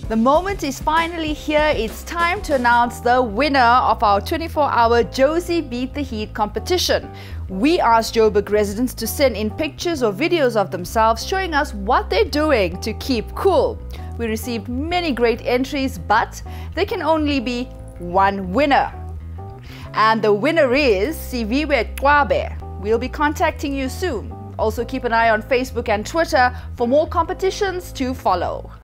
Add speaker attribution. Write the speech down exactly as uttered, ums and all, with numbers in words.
Speaker 1: The moment is finally here. It's time to announce the winner of our twenty-four hour Jozi Beat the Heat competition. We asked Joburg residents to send in pictures or videos of themselves showing us what they're doing to keep cool. We received many great entries, but there can only be one winner. And the winner is Siviwe Twabe. We'll be contacting you soon. Also keep an eye on Facebook and Twitter for more competitions to follow.